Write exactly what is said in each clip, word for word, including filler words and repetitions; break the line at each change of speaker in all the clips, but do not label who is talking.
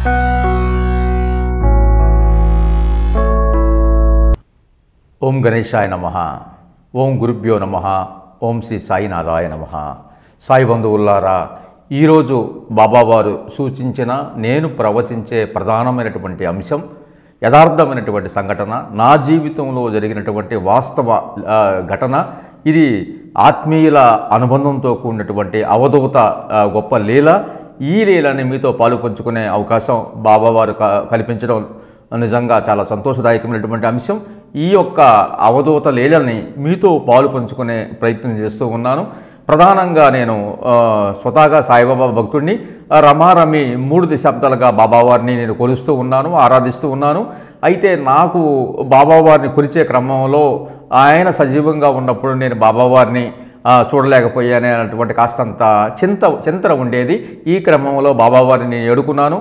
ఓం గణేశాయ నమః. ఓం గురుభ్యో నమః. ఓం శ్రీ సాయినాథాయ నమః. సాయి బంధువులారా, ఈరోజు బాబావారు సూచించిన నేను ప్రవచించే ప్రధానమైనటువంటి అంశం యథార్థమైనటువంటి సంఘటన, నా జీవితంలో జరిగినటువంటి వాస్తవ ఘటన. ఇది ఆత్మీయుల అనుబంధంతో కూడినటువంటి అవధూత గొప్ప లీల. ఈ లీలని మీతో పాలు పంచుకునే అవకాశం బాబావారు కల్పించడం నిజంగా చాలా సంతోషదాయకమైనటువంటి అంశం. ఈ యొక్క అవధూత లీలని మీతో పాలు పంచుకునే ప్రయత్నం చేస్తూ ఉన్నాను. ప్రధానంగా నేను స్వతహాగా సాయిబాబా భక్తుడిని. రమారమి మూడు దశాబ్దాలుగా బాబావారిని నేను కొలుస్తూ ఉన్నాను, ఆరాధిస్తూ ఉన్నాను. అయితే నాకు బాబావారిని కొలిచే క్రమంలో ఆయన సజీవంగా ఉన్నప్పుడు నేను బాబావారిని చూడలేకపోయానే అన్నటువంటి కాస్తంత చింత చింతన ఉండేది. ఈ క్రమంలో బాబావారిని నేను ఎడుకున్నాను.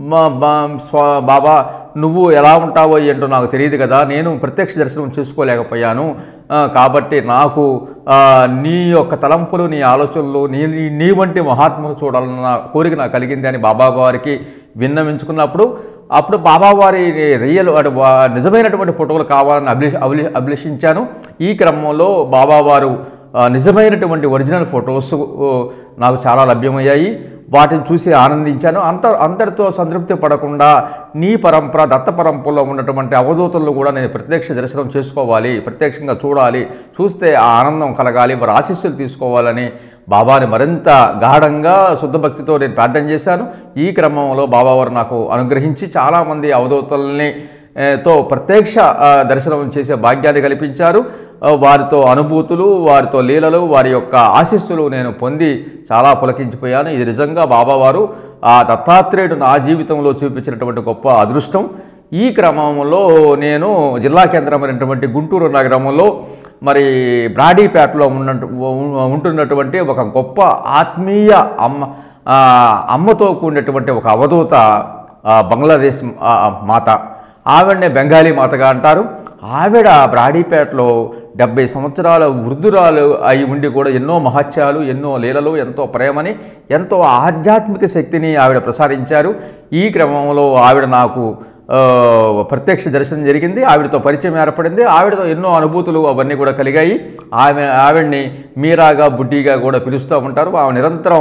బాబా, నువ్వు ఎలా ఉంటావో ఏంటో నాకు తెలియదు కదా, నేను ప్రత్యక్ష దర్శనం చేసుకోలేకపోయాను. కాబట్టి నాకు నీ యొక్క తలంపులు, నీ ఆలోచనలు, నీ నీ వంటి మహాత్ములు చూడాలన్న కోరిక నాకు కలిగింది అని బాబావారికి విన్నవించుకున్నప్పుడు, అప్పుడు బాబావారి రియల్ నిజమైనటువంటి ఫోటోలు కావాలని అభి అభి అభిలషించాను. ఈ క్రమంలో బాబావారు నిజమైనటువంటి ఒరిజినల్ ఫొటోస్ నాకు చాలా లభ్యమయ్యాయి. వాటిని చూసి ఆనందించాను. అంత అందరితో సంతృప్తి పడకుండా నీ పరంపర, దత్త పరంపరలో ఉన్నటువంటి అవధూతలను కూడా నేను ప్రత్యక్ష దర్శనం చేసుకోవాలి, ప్రత్యక్షంగా చూడాలి, చూస్తే ఆ ఆనందం కలగాలి, వారి ఆశీస్సులు తీసుకోవాలని బాబాని మరింత గాఢంగా శుద్ధ భక్తితో నేను ప్రార్థన చేశాను. ఈ క్రమంలో బాబావారు నాకు అనుగ్రహించి చాలామంది అవధూతల్ని తో ప్రత్యక్ష దర్శనం చేసే భాగ్యాన్ని కల్పించారు. వారితో అనుభూతులు, వారితో లీలలు, వారి యొక్క ఆశీస్సులు నేను పొంది చాలా పులకించిపోయాను. ఇది నిజంగా బాబావారు ఆ దత్తాత్రేయుడు నా జీవితంలో చూపించినటువంటి గొప్ప అదృష్టం. ఈ క్రమంలో నేను జిల్లా కేంద్రమైనటువంటి గుంటూరు నగరంలో మరి బ్రాడీపేటలో ఉన్నట్టు ఉంటున్నటువంటి ఒక గొప్ప ఆత్మీయ అమ్మ అమ్మతో కూడినటువంటి ఒక అవధూత బంగ్లాదేశ్ మాత, ఆవిడనే బెంగాలీ మాతగా అంటారు. ఆవిడ బ్రాడీపేటలో డెబ్బై సంవత్సరాల వృద్ధురాలు అయి ఉండి కూడా ఎన్నో మహత్యాలు, ఎన్నో లీలలు, ఎంతో ప్రేమని, ఎంతో ఆధ్యాత్మిక శక్తిని ఆవిడ ప్రసారించారు. ఈ క్రమంలో ఆవిడ నాకు ప్రత్యక్ష దర్శనం జరిగింది. ఆవిడతో పరిచయం ఏర్పడింది. ఆవిడతో ఎన్నో అనుభూతులు అవన్నీ కూడా కలిగాయి. ఆమె ఆవిడ్ని మీరాగా, బుడ్డిగా కూడా పిలుస్తూ ఉంటారు. ఆమె నిరంతరం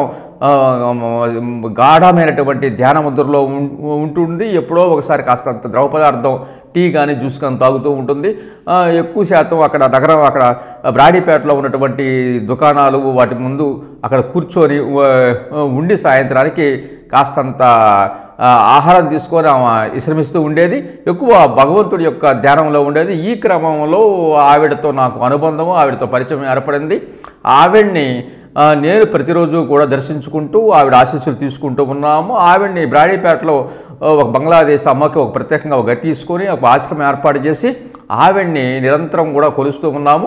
గాఢమైనటువంటి ధ్యాన ముద్రలో ఉంటుంది. ఎప్పుడో ఒకసారి కాస్తంత ద్రవ పదార్థం, టీ కానీ జ్యూస్ కానీ తాగుతూ ఉంటుంది. ఎక్కువ శాతం అక్కడ నగరం, అక్కడ బ్రాడీపేటలో ఉన్నటువంటి దుకాణాలు వాటి ముందు అక్కడ కూర్చొని ఉండి సాయంత్రానికి కాస్తంత ఆహారం తీసుకొని ఆమె విశ్రమిస్తూ ఉండేది. ఎక్కువ భగవంతుడి యొక్క ధ్యానంలో ఉండేది. ఈ క్రమంలో ఆవిడతో నాకు అనుబంధము, ఆవిడతో పరిచయం ఏర్పడింది. ఆవిడ్ని నేను ప్రతిరోజు కూడా దర్శించుకుంటూ ఆవిడ ఆశీస్సులు తీసుకుంటూ ఉన్నాము. ఆవిడ్ని బ్రాడీపేటలో ఒక బంగ్లాదేశ్ అమ్మకి ఒక ప్రత్యేకంగా ఒక గది తీసుకొని ఒక ఆశ్రమం ఏర్పాటు చేసి ఆవిడ్ని నిరంతరం కూడా కొలుస్తూ ఉన్నాము.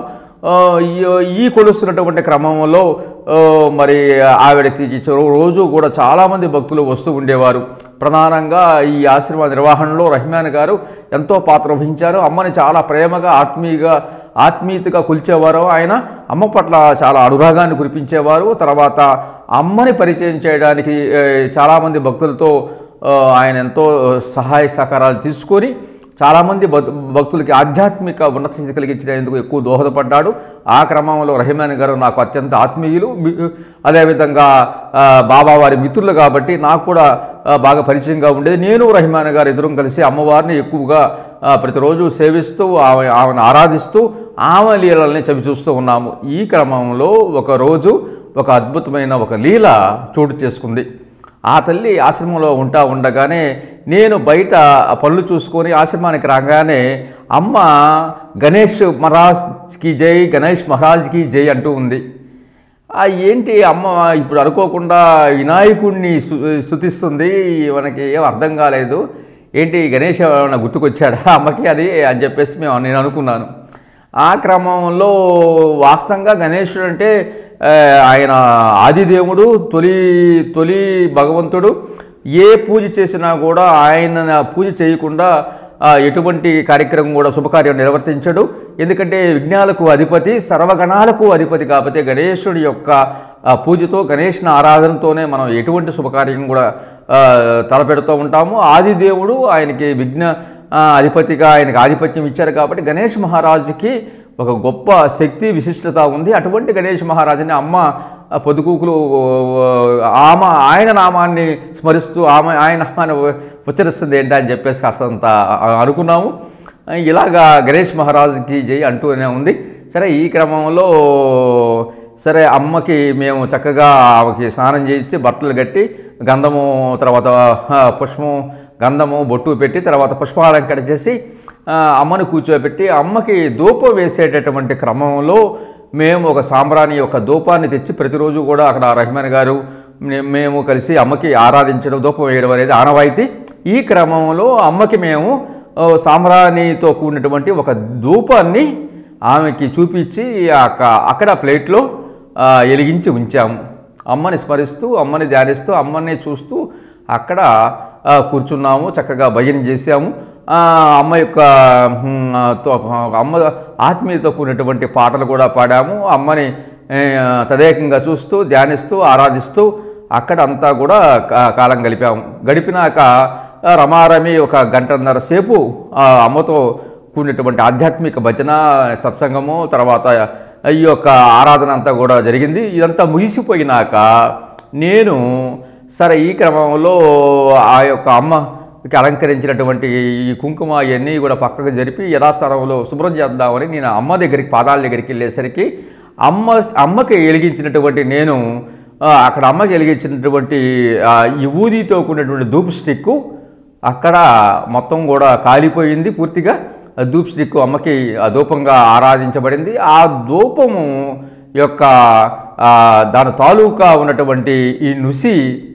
ఈ కొలుస్తున్నటువంటి క్రమంలో మరి ఆవిడకి రోజు కూడా చాలామంది భక్తులు వస్తూ ఉండేవారు. ప్రధానంగా ఈ ఆశ్రమ నిర్వహణలో రహమాన్ గారు ఎంతో పాత్ర వహించారు. అమ్మని చాలా ప్రేమగా, ఆత్మీయగా ఆత్మీయతగా కొలిచేవారు. ఆయన అమ్మ పట్ల చాలా అనురాగాన్ని కురిపించేవారు. తర్వాత అమ్మని పరిచయం చేయడానికి చాలామంది భక్తులతో ఆయన ఎంతో సహాయ సహకారాలు తీసుకొని చాలామంది భక్తులకి ఆధ్యాత్మిక ఉన్నత స్థితి కలిగించేందుకు ఎక్కువ దోహదపడ్డాడు. ఆ క్రమంలో రహమాన్ గారు నాకు అత్యంత ఆత్మీయులు, అదేవిధంగా బాబావారి మిత్రులు కాబట్టి నాకు కూడా బాగా పరిచయంగా ఉండేది. నేను రహమాన్ గారు ఇద్దరం కలిసి అమ్మవారిని ఎక్కువగా ప్రతిరోజు సేవిస్తూ ఆమె ఆమెను ఆరాధిస్తూ ఆమె లీలల్ని చవి చూస్తూ ఉన్నాము. ఈ క్రమంలో ఒకరోజు ఒక అద్భుతమైన ఒక లీల చోటు చేసుకుంది. ఆ తల్లి ఆశ్రమంలో ఉంటా ఉండగానే నేను బయట పళ్ళు చూసుకొని ఆశ్రమానికి రాగానే అమ్మ గణేష్ మహారాజ్కి జై, గణేష్ మహారాజ్కి జై అంటూ ఉంది. ఏంటి అమ్మ ఇప్పుడు అనుకోకుండా వినాయకుడిని స్తుతిస్తుంది, మనకి ఏం అర్థం కాలేదు, ఏంటి గణేష్ ఏమైనా గుర్తుకొచ్చాడా అమ్మకి అది అని చెప్పేసి మేము నేను అనుకున్నాను. ఆ క్రమంలో వాస్తవంగా గణేశుడు అంటే ఆయన ఆదిదేవుడు, తొలి తొలి భగవంతుడు. ఏ పూజ చేసినా కూడా ఆయన పూజ చేయకుండా ఆ, ఎటువంటి కార్యక్రమం కూడా శుభకార్యం నిర్వర్తించడు. ఎందుకంటే విఘ్నాలకు అధిపతి, సర్వగణాలకు అధిపతి కాబట్టి గణేశుడి యొక్క ఆ, పూజతో గణేష్ని ఆరాధనతోనే మనం ఎటువంటి శుభకార్యం కూడా ఆ, తలపెడుతూ ఉంటాము. ఆదిదేవుడు ఆయనకి విఘ్న ఆ, అధిపతిగా ఆయనకి ఆధిపత్యం ఇచ్చారు కాబట్టి గణేష్ మహారాజుకి ఒక గొప్ప శక్తి విశిష్టత ఉంది. అటువంటి గణేష్ మహారాజుని అమ్మ పొద్దుకూకులు ఆమె ఆయన నామాన్ని స్మరిస్తూ ఆమె ఆయన నామాన్ని ఉచ్చరిస్తుంది ఏంటా అని చెప్పేసి కాస్తంత అనుకున్నాము. ఇలాగా గణేష్ మహారాజుకి జై అంటూనే ఉంది. సరే, ఈ క్రమంలో సరే అమ్మకి మేము చక్కగా ఆమెకి స్నానం చేయించి బట్టలు కట్టి గంధము తర్వాత పుష్పం గంధము బొట్టు పెట్టి తర్వాత పుష్పాలంకరణ చేసి అమ్మను కూర్చోబెట్టి అమ్మకి ధూపం వేసేటటువంటి క్రమంలో మేము ఒక సాంబ్రాణి యొక్క ధూపాన్ని తెచ్చి ప్రతిరోజు కూడా అక్కడ రహమాన్ గారు మేము కలిసి అమ్మకి ఆరాధించడం ధూపం వేయడం అనేది ఆనవాయితీ. ఈ క్రమంలో అమ్మకి మేము సాంబ్రాణితో కూడినటువంటి ఒక ధూపాన్ని ఆమెకి చూపించి అక్కడ ప్లేట్లో వెలిగించి ఉంచాము. అమ్మని స్మరిస్తూ అమ్మని ధ్యానిస్తూ అమ్మని చూస్తూ అక్కడ కూర్చున్నాము. చక్కగా భజన చేసాము. అమ్మ యొక్క అమ్మ ఆత్మీయతో కూడినటువంటి పాటలు కూడా పాడాము. అమ్మని తదేకంగా చూస్తూ ధ్యానిస్తూ ఆరాధిస్తూ అక్కడ అంతా కూడా కాలం గడిపాము. గడిపినాక రమారమి ఒక గంటన్నర సేపు అమ్మతో కూడినటువంటి ఆధ్యాత్మిక భజన సత్సంగము తర్వాత ఈ యొక్క ఆరాధన అంతా కూడా జరిగింది. ఇదంతా ముగిసిపోయినాక నేను సరే ఈ క్రమంలో ఆ యొక్క అమ్మకి అలంకరించినటువంటి ఈ కుంకుమ ఇవన్నీ కూడా పక్కకు జరిపి యథాస్థానంలో శుభ్రం చేద్దామని నేను అమ్మ దగ్గరికి పాదాల దగ్గరికి వెళ్ళేసరికి అమ్మ అమ్మకి వెలిగించినటువంటి నేను అక్కడ అమ్మకి వెలిగించినటువంటి ఈ ఊదితో కూడినటువంటి ధూప్ స్టిక్కు అక్కడ మొత్తం కూడా కాలిపోయింది పూర్తిగా. ధూప్ స్టిక్ అమ్మకి ధూపంగా ఆరాధించబడింది. ఆ ధూపము యొక్క దాని తాలూకా ఉన్నటువంటి ఈ నుసి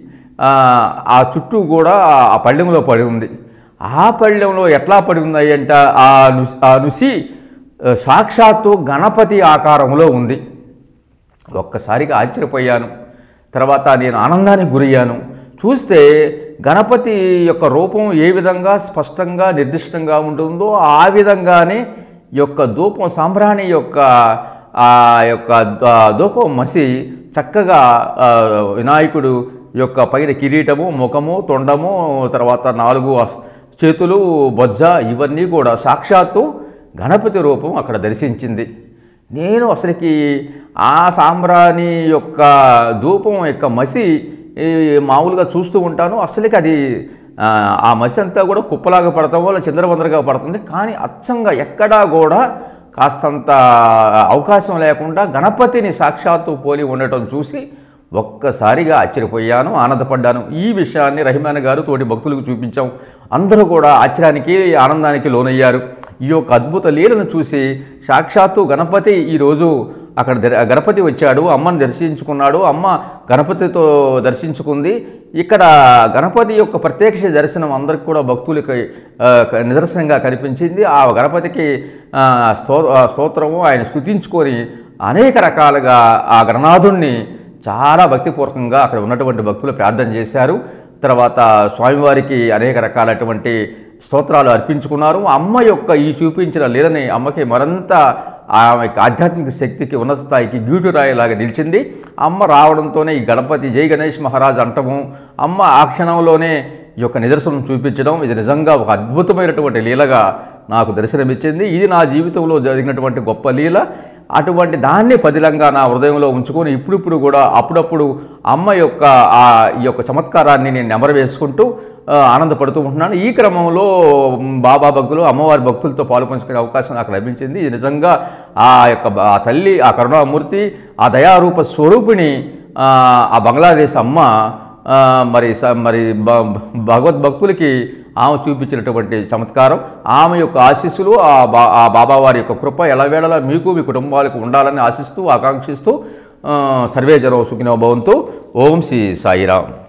ఆ చుట్టూ కూడా ఆ పళ్ళెంలో పడి ఉంది. ఆ పళ్ళెంలో ఎట్లా పడి ఉన్నాయి అంటే ఆ నుసి ఆ నుసి సాక్షాత్తు గణపతి ఆకారంలో ఉంది. ఒక్కసారిగా ఆశ్చర్యపోయాను. తర్వాత నేను ఆనందానికి గురయ్యాను. చూస్తే గణపతి యొక్క రూపం ఏ విధంగా స్పష్టంగా నిర్దిష్టంగా ఉంటుందో ఆ విధంగానే యొక్క ధూపం సాంబ్రాణి యొక్క ఆ యొక్క ధూపం మసి చక్కగా వినాయకుడు యొక్క పైన కిరీటము ముఖము తొండము తర్వాత నాలుగు చేతులు బొజ్జ ఇవన్నీ కూడా సాక్షాత్తు గణపతి రూపం అక్కడ దర్శించింది. నేను అసలుకి ఆ సాంబ్రాణి యొక్క ధూపం యొక్క మసి మామూలుగా చూస్తూ ఉంటాను. అసలుకి అది ఆ మసి అంతా కూడా కుప్పలాగా పడతాం వల్ల చిందరవందరగా పడుతుంది. కానీ అచ్చంగా ఎక్కడా కూడా కాస్తంత అవకాశం లేకుండా గణపతిని సాక్షాత్తు పోలి ఉండటం చూసి ఒక్కసారిగా ఆశ్చర్యపోయాను, ఆనందపడ్డాను. ఈ విషయాన్ని రహమాన్ గారు తోటి భక్తులకు చూపించాం. అందరూ కూడా ఆశ్చర్యానికి ఆనందానికి లోనయ్యారు. ఈ యొక్క అద్భుత లీలను చూసి సాక్షాత్తు గణపతి ఈరోజు అక్కడ గణపతి వచ్చాడు, అమ్మను దర్శించుకున్నాడు, అమ్మ గణపతితో దర్శించుకుంది. ఇక్కడ గణపతి యొక్క ప్రత్యక్ష దర్శనం అందరికి కూడా భక్తులకి నిదర్శనంగా కనిపించింది. ఆ గణపతికి స్తో స్తోత్రము ఆయన స్తుతించుకొని అనేక రకాలుగా ఆ గణనాథుణ్ణి చాలా భక్తిపూర్వకంగా అక్కడ ఉన్నటువంటి భక్తులు ప్రార్థన చేశారు. తర్వాత స్వామివారికి అనేక రకాలటువంటి స్తోత్రాలు అర్పించుకున్నారు. అమ్మ యొక్క ఈ చూపించిన లీలని అమ్మకి మరింత ఆమె ఆధ్యాత్మిక శక్తికి ఉన్నత స్థాయికి గీటురాయిలాగా నిలిచింది. అమ్మ రావడంతోనే ఈ గణపతి జై గణేష్ మహారాజ్ అంటము, అమ్మ ఆ క్షణంలోనే ఈ యొక్క నిదర్శనం చూపించడం ఇది నిజంగా ఒక అద్భుతమైనటువంటి లీలగా నాకు దర్శనమిచ్చింది. ఇది నా జీవితంలో జరిగినటువంటి గొప్ప లీల. అటువంటి దాన్ని పదిలంగా నా హృదయంలో ఉంచుకొని ఇప్పుడిప్పుడు కూడా అప్పుడప్పుడు అమ్మ యొక్క ఆ ఈ యొక్క చమత్కారాన్ని నేను నెమరు వేసుకుంటూ ఆనందపడుతూ ఉంటున్నాను. ఈ క్రమంలో బాబా భక్తులు అమ్మవారి భక్తులతో పాలుపంచుకునే అవకాశం నాకు లభించింది. ఇది నిజంగా ఆ యొక్క ఆ తల్లి ఆ కరుణామూర్తి ఆ దయారూప స్వరూపిణి ఆ బంగ్లాదేశ్ అమ్మ మరి మరి భగవద్భక్తులకి ఆమె చూపించినటువంటి చమత్కారం, ఆమె యొక్క ఆశీస్సులు ఆ బా ఆ బాబావారి యొక్క కృప ఎల్లవేళలా మీకు మీ కుటుంబాలకు ఉండాలని ఆశిస్తూ ఆకాంక్షిస్తూ సర్వే జనో సుఖినో భవంతు. ఓం శ్రీ సాయిరామ్.